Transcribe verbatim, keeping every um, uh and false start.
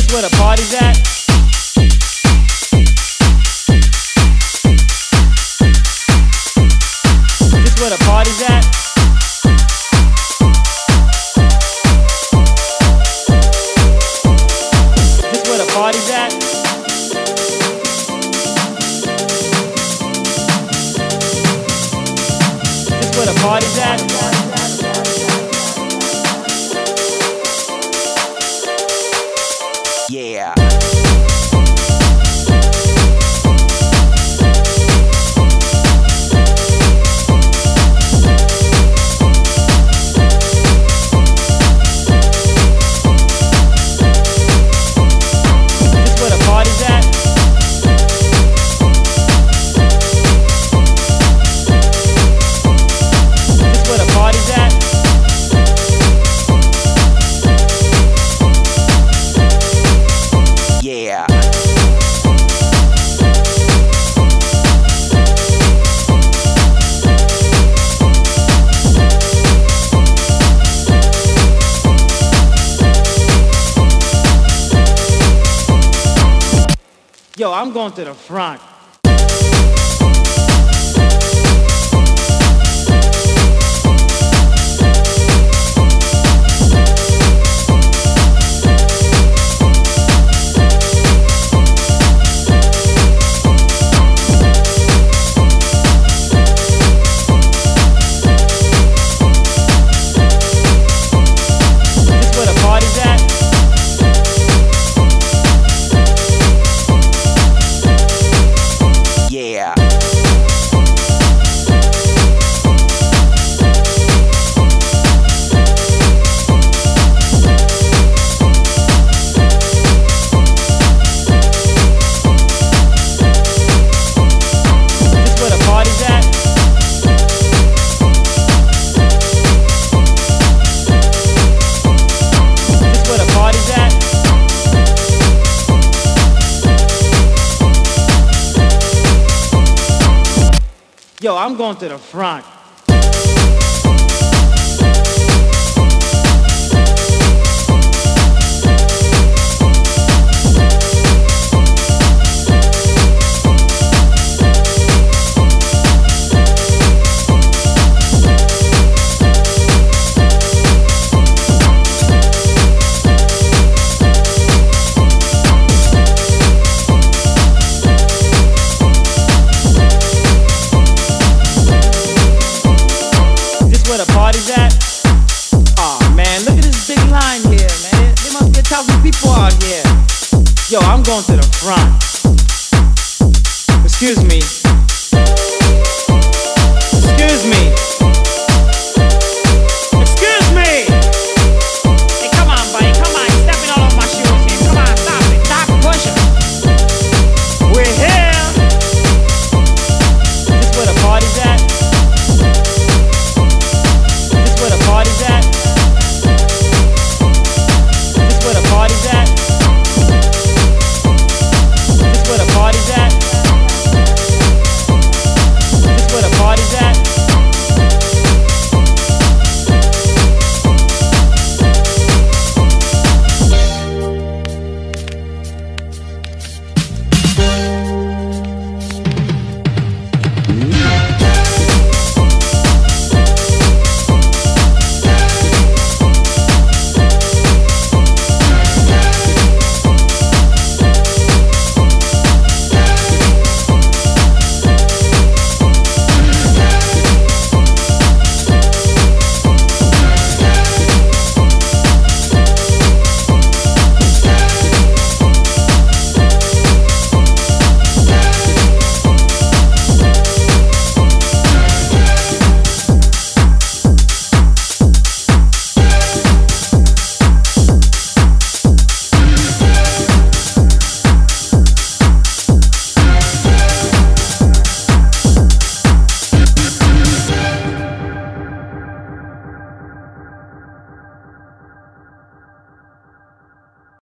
This where the party's at? This where the party's at? This where the party's at? This where the party's at? Yeah. Yo, I'm going to the front. This where the party's at? Yeah. This where the party's at? This where the party's at? Yo, I'm going to the front. Where the party's at? Aw, man, look at this big line here, man. There must be a thousand people out here. Yo, I'm going to the front. Excuse me. Excuse me.